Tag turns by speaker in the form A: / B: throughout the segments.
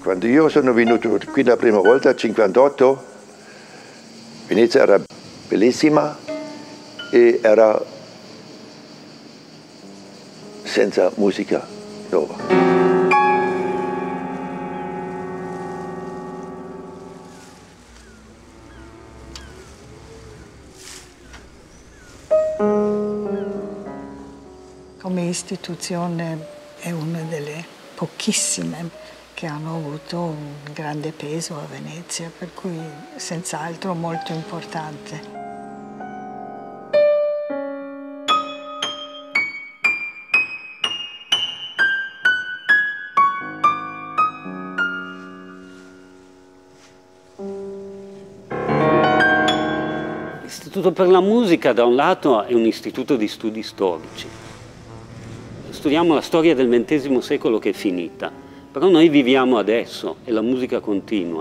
A: Quando io sono venuto qui la prima volta, nel 1958, Venezia era bellissima e era senza musica nuova.
B: Come istituzione è una delle pochissime che hanno avuto un grande peso a Venezia, per cui senz'altro molto importante.
C: L'Istituto per la Musica, da un lato, è un istituto di studi storici. Studiamo la storia del XX secolo che è finita, però noi viviamo adesso e la musica continua.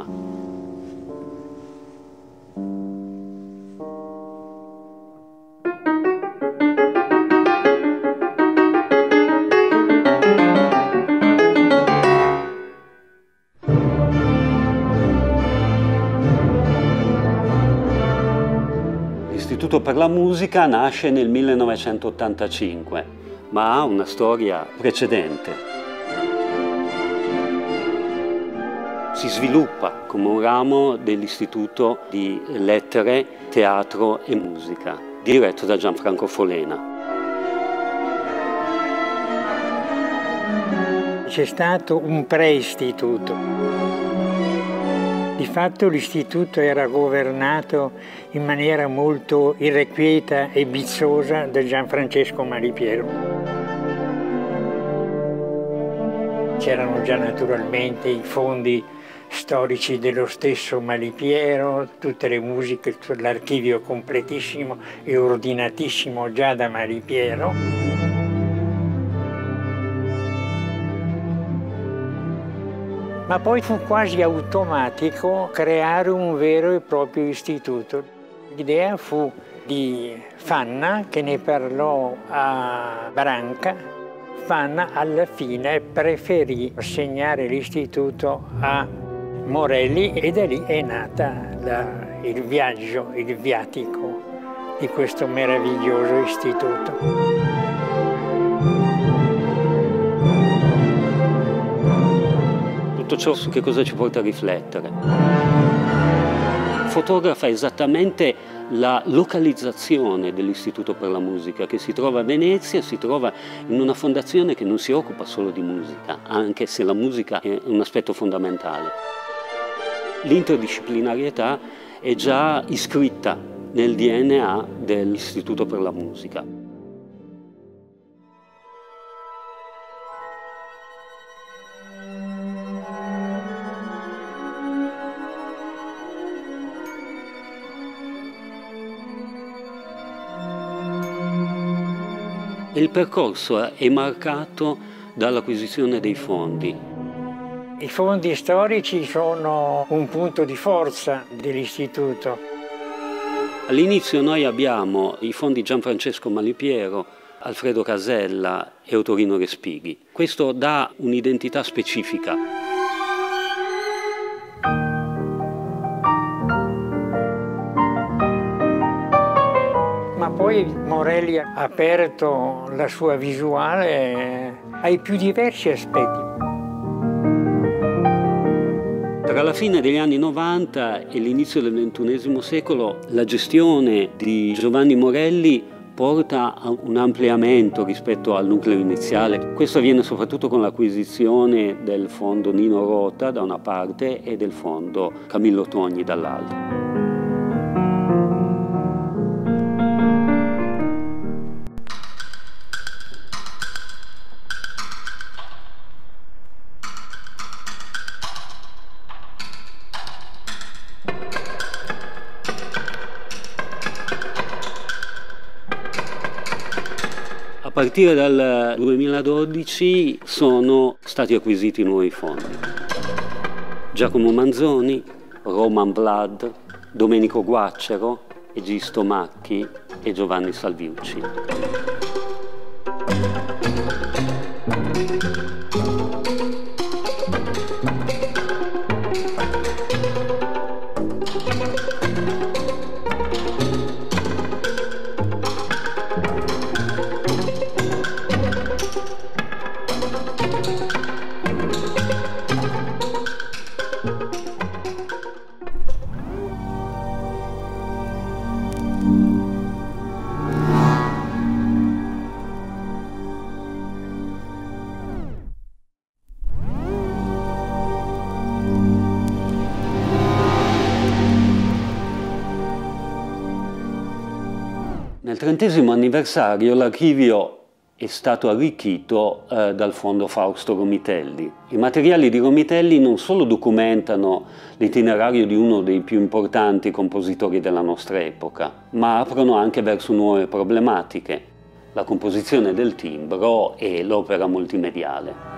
C: L'Istituto per la Musica nasce nel 1985, ma ha una storia precedente. Si sviluppa come un ramo dell'Istituto di Lettere, Teatro e Musica, diretto da Gianfranco Folena.
D: C'è stato un pre-istituto. Di fatto l'istituto era governato in maniera molto irrequieta e bizzosa da Gianfrancesco Malipiero. C'erano già naturalmente i fondi storici dello stesso Malipiero, tutte le musiche, l'archivio completissimo e ordinatissimo già da Malipiero. Ma poi fu quasi automatico creare un vero e proprio istituto. L'idea fu di Fanna, che ne parlò a Branca. Fanna alla fine preferì assegnare l'istituto a Morelli e da lì è nata il viaggio, il viatico di questo meraviglioso istituto.
C: Tutto ciò su che cosa ci porta a riflettere. Fotografa esattamente la localizzazione dell'Istituto per la Musica, che si trova a Venezia, si trova in una fondazione che non si occupa solo di musica, anche se la musica è un aspetto fondamentale. L'interdisciplinarietà è già iscritta nel DNA dell'Istituto per la Musica. Il percorso è marcato dall'acquisizione dei fondi.
D: I fondi storici sono un punto di forza dell'istituto.
C: All'inizio noi abbiamo i fondi Gianfrancesco Malipiero, Alfredo Casella e Ottorino Respighi. Questo dà un'identità specifica.
D: Ma poi Morelli ha aperto la sua visuale ai più diversi aspetti.
C: Tra la fine degli anni 90 e l'inizio del XXI secolo la gestione di Giovanni Morelli porta a un ampliamento rispetto al nucleo iniziale. Questo avviene soprattutto con l'acquisizione del fondo Nino Rota da una parte e del fondo Camillo Togni dall'altra. A partire dal 2012 sono stati acquisiti nuovi fondi. Giacomo Manzoni, Roman Vlad, Domenico Guaccero, Egisto Macchi e Giovanni Salviucci. Nel 30° anniversario l'archivio è stato arricchito dal fondo Fausto Romitelli. I materiali di Romitelli non solo documentano l'itinerario di uno dei più importanti compositori della nostra epoca, ma aprono anche verso nuove problematiche, la composizione del timbro e l'opera multimediale.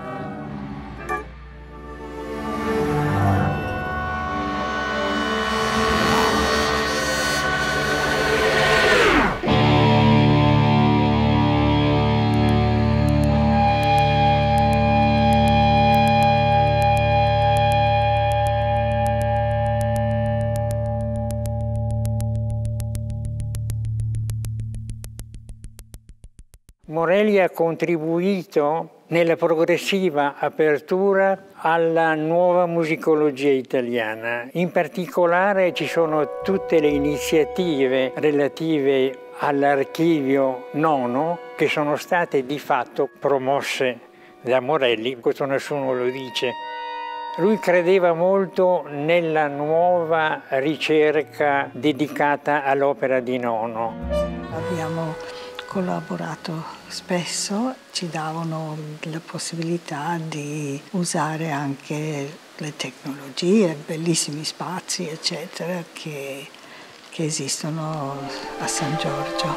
D: Morelli ha contribuito nella progressiva apertura alla nuova musicologia italiana. In particolare ci sono tutte le iniziative relative all'archivio nono che sono state di fatto promosse da Morelli, questo nessuno lo dice. Lui credeva molto nella nuova ricerca dedicata all'opera di Nono.
B: Abbiamo collaborato spesso, ci davano la possibilità di usare anche le tecnologie, bellissimi spazi, eccetera, che esistono a San Giorgio.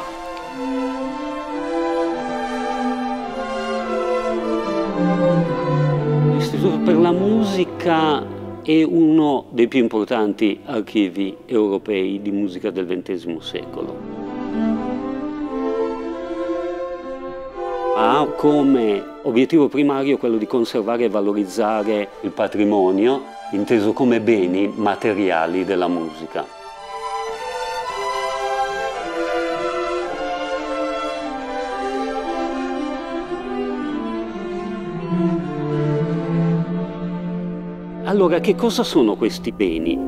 C: L'Istituto per la Musica è uno dei più importanti archivi europei di musica del XX secolo. Ha come obiettivo primario quello di conservare e valorizzare il patrimonio, inteso come beni materiali della musica. Allora, che cosa sono questi beni?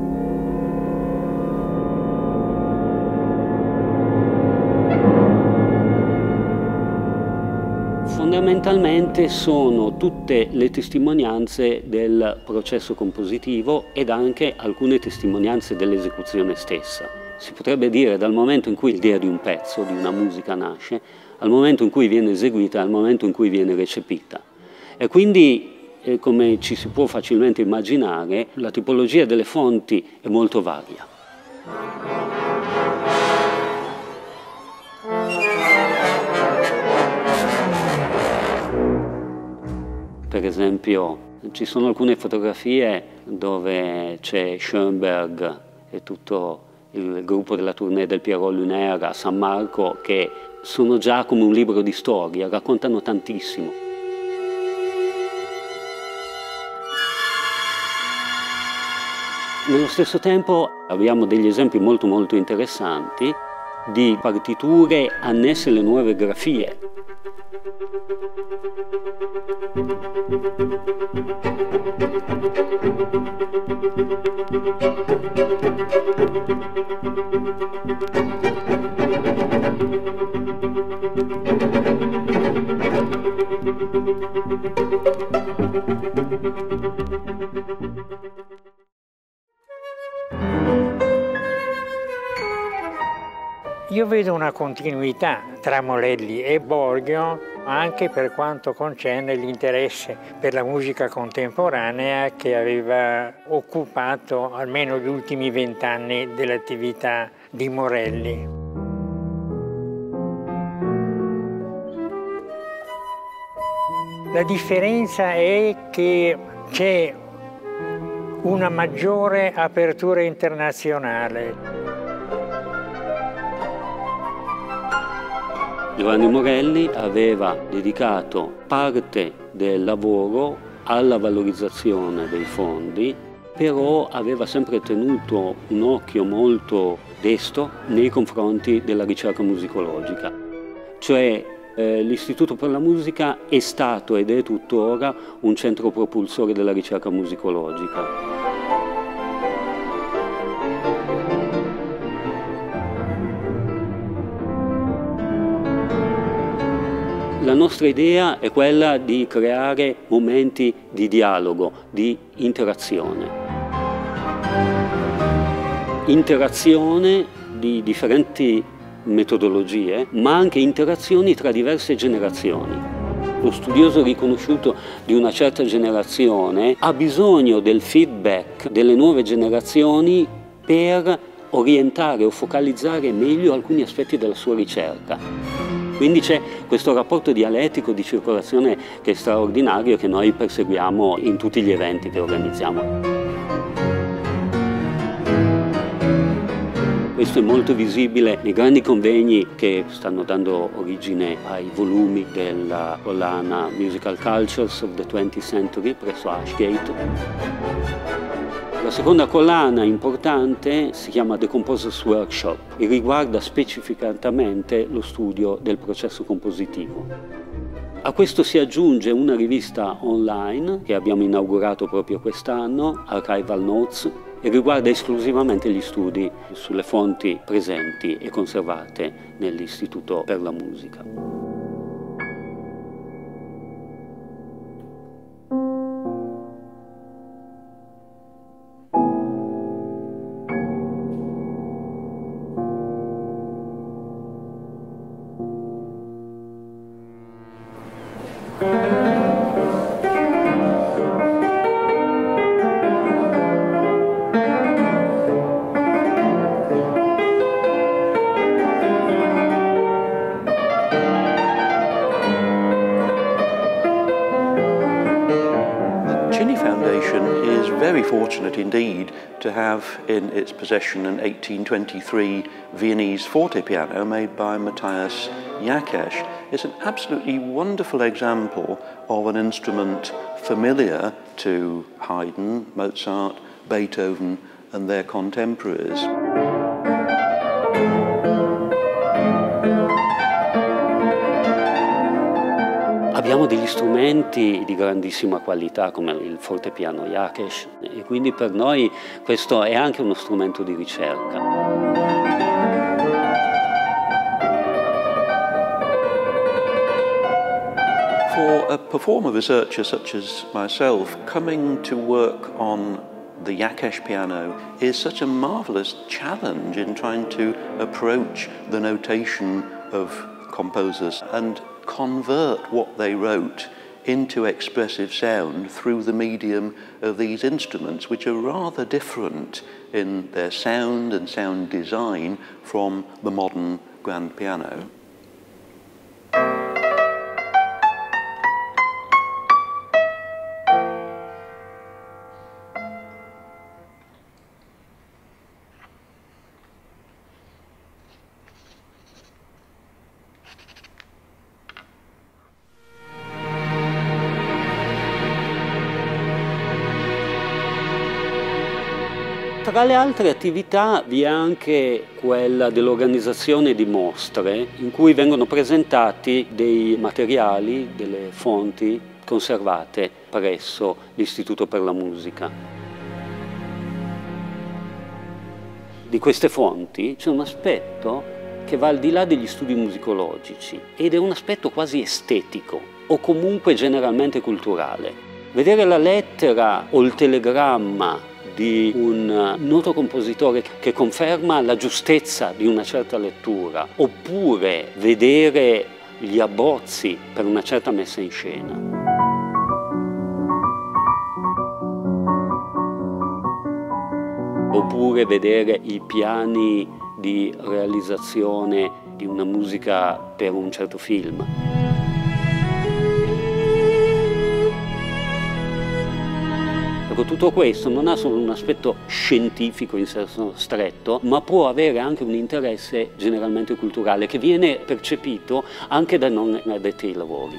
C: Fondamentalmente sono tutte le testimonianze del processo compositivo ed anche alcune testimonianze dell'esecuzione stessa. Si potrebbe dire dal momento in cui l'idea di un pezzo, di una musica nasce, al momento in cui viene eseguita, al momento in cui viene recepita. E quindi, come ci si può facilmente immaginare, la tipologia delle fonti è molto varia. Per esempio, ci sono alcune fotografie dove c'è Schoenberg e tutto il gruppo della tournée del Pierrot Lunaire a San Marco, che sono già come un libro di storia, raccontano tantissimo. Nello stesso tempo abbiamo degli esempi molto interessanti di partiture annesse alle nuove grafie.
D: Io vedo una continuità tra Morelli e Borgio anche per quanto concerne l'interesse per la musica contemporanea che aveva occupato almeno gli ultimi 20 anni dell'attività di Morelli. La differenza è che c'è una maggiore apertura internazionale.
C: Giovanni Morelli aveva dedicato parte del lavoro alla valorizzazione dei fondi, però aveva sempre tenuto un occhio molto desto nei confronti della ricerca musicologica. Cioè l'Istituto per la Musica è stato ed è tuttora un centro propulsore della ricerca musicologica. La nostra idea è quella di creare momenti di dialogo, di interazione. Interazione di differenti metodologie, ma anche interazioni tra diverse generazioni. Lo studioso riconosciuto di una certa generazione ha bisogno del feedback delle nuove generazioni per orientare o focalizzare meglio alcuni aspetti della sua ricerca. Quindi c'è questo rapporto dialettico di circolazione che è straordinario, che noi perseguiamo in tutti gli eventi che organizziamo. Questo è molto visibile nei grandi convegni che stanno dando origine ai volumi della collana Musical Cultures of the 20th Century presso Ashgate. La seconda collana importante si chiama The Composer's Workshop e riguarda specificatamente lo studio del processo compositivo. A questo si aggiunge una rivista online che abbiamo inaugurato proprio quest'anno, Archival Notes, e riguarda esclusivamente gli studi sulle fonti presenti e conservate nell'Istituto per la Musica.
E: Is very fortunate indeed to have in its possession an 1823 Viennese forte piano made by Matthias Jakeš. It's an absolutely wonderful example of an instrument familiar to Haydn, Mozart, Beethoven and their contemporaries.
C: Abbiamo degli strumenti di grandissima qualità come il fortepiano Jakeš e quindi per noi questo è anche uno strumento di ricerca.
E: For a performer researcher such as myself, coming to work on the Jakeš piano is such a marvelous challenge in trying to approach the notation of composers and convert what they wrote into expressive sound through the medium of these instruments, which are rather different in their sound and sound design from the modern grand piano.
C: Tra le altre attività vi è anche quella dell'organizzazione di mostre in cui vengono presentati dei materiali, delle fonti conservate presso l'Istituto per la Musica. Di queste fonti c'è un aspetto che va al di là degli studi musicologici ed è un aspetto quasi estetico o comunque generalmente culturale. Vedere la lettera o il telegramma di un noto compositore che conferma la giustezza di una certa lettura, oppure vedere gli abbozzi per una certa messa in scena. Oppure vedere i piani di realizzazione di una musica per un certo film. Tutto questo non ha solo un aspetto scientifico in senso stretto, ma può avere anche un interesse generalmente culturale che viene percepito anche da non addetti ai lavori.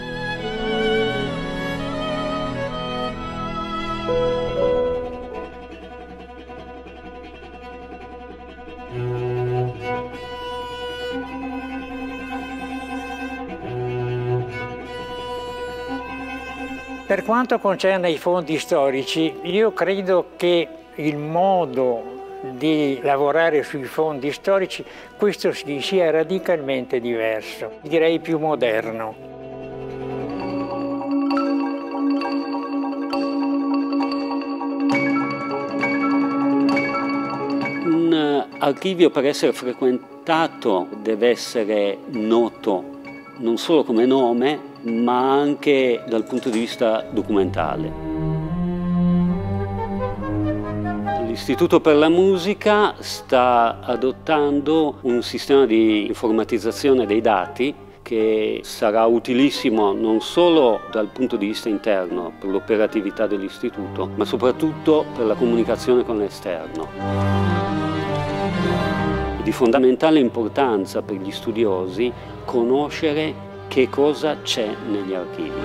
D: Per quanto concerne i fondi storici, io credo che il modo di lavorare sui fondi storici, questo sia radicalmente diverso, direi più moderno.
C: Un archivio, per essere contatto deve essere noto non solo come nome, ma anche dal punto di vista documentale. L'Istituto per la Musica sta adottando un sistema di informatizzazione dei dati che sarà utilissimo non solo dal punto di vista interno per l'operatività dell'Istituto, ma soprattutto per la comunicazione con l'esterno. È di fondamentale importanza per gli studiosi conoscere che cosa c'è negli archivi.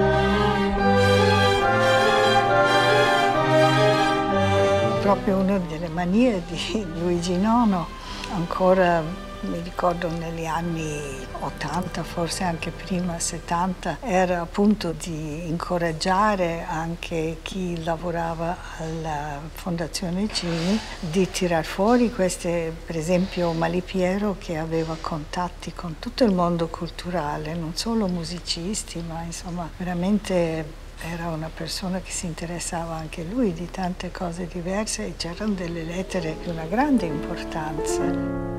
B: Proprio una delle manie di Luigi Nono, ancora mi ricordo negli anni 80, forse anche prima, 70, era appunto di incoraggiare anche chi lavorava alla Fondazione Cini di tirar fuori queste, per esempio Malipiero, che aveva contatti con tutto il mondo culturale, non solo musicisti, ma insomma veramente era una persona che si interessava anche lui di tante cose diverse e c'erano delle lettere di una grande importanza.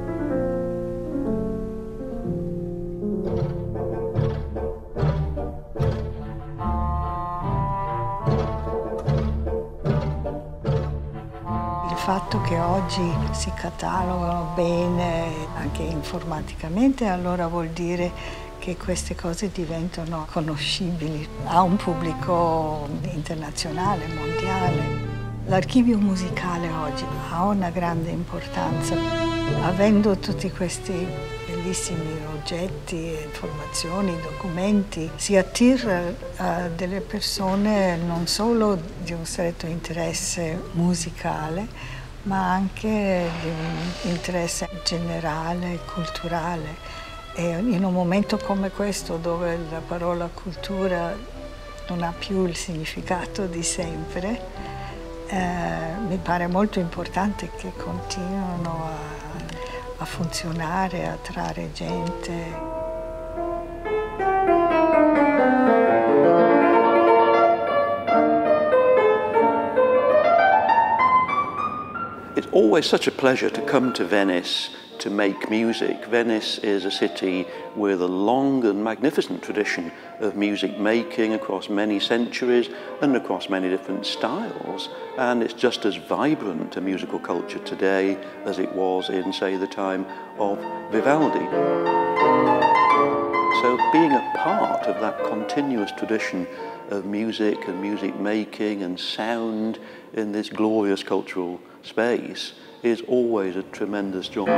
B: Il fatto che oggi si catalogano bene anche informaticamente, allora vuol dire che queste cose diventano conoscibili a un pubblico internazionale, mondiale. L'archivio musicale oggi ha una grande importanza, avendo tutti questi bellissimi oggetti, informazioni, documenti, si attira delle persone non solo di un stretto interesse musicale, ma anche di un interesse generale, culturale. E in un momento come questo, dove la parola cultura non ha più il significato di sempre, mi pare molto importante che continuino a funzionare, a attrarre gente.
E: It's always such a pleasure to come to Venice to make music. Venice is a city with a long and magnificent tradition of music making across many centuries and across many different styles. And it's just as vibrant a musical culture today as it was in, say, the time of Vivaldi. So being a part of that continuous tradition of music and music making and sound in this glorious cultural space is always a tremendous joy.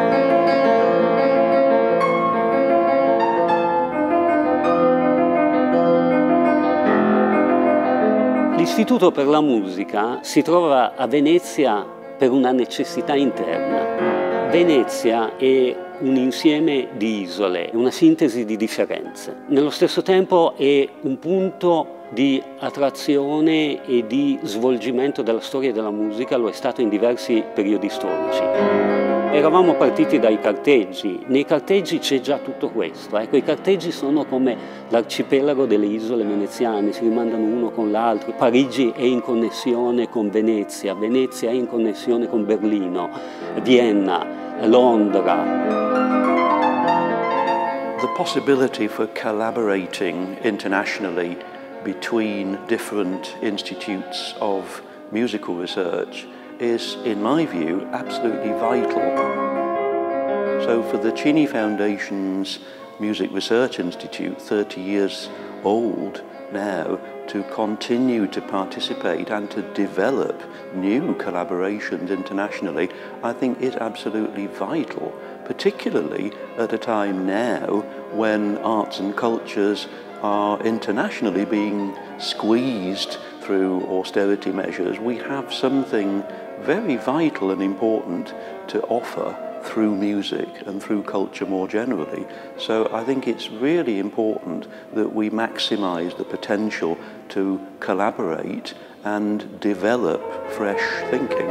C: L'Istituto per la Musica si trova a Venezia per una necessità interna. Venezia è un insieme di isole, una sintesi di differenze. Nello stesso tempo è un punto di attrazione e di svolgimento della storia della musica, lo è stato in diversi periodi storici. Eravamo partiti dai carteggi, nei carteggi c'è già tutto questo, ecco, i carteggi sono come l'arcipelago delle isole veneziane, si rimandano uno con l'altro. Parigi è in connessione con Venezia, Venezia è in connessione con Berlino, Vienna, Londra.
E: The possibility for collaborating internationally between different institutes of musical research is, in my view, absolutely vital. So for the Cini Foundation's Music Research Institute, 30 years old now, to continue to participate and to develop new collaborations internationally, I think is absolutely vital, particularly at a time now when arts and cultures are internationally being squeezed through austerity measures. We have something very vital and important to offer through music and through culture more generally. So I think it's really important that we maximize the potential to collaborate and develop fresh thinking.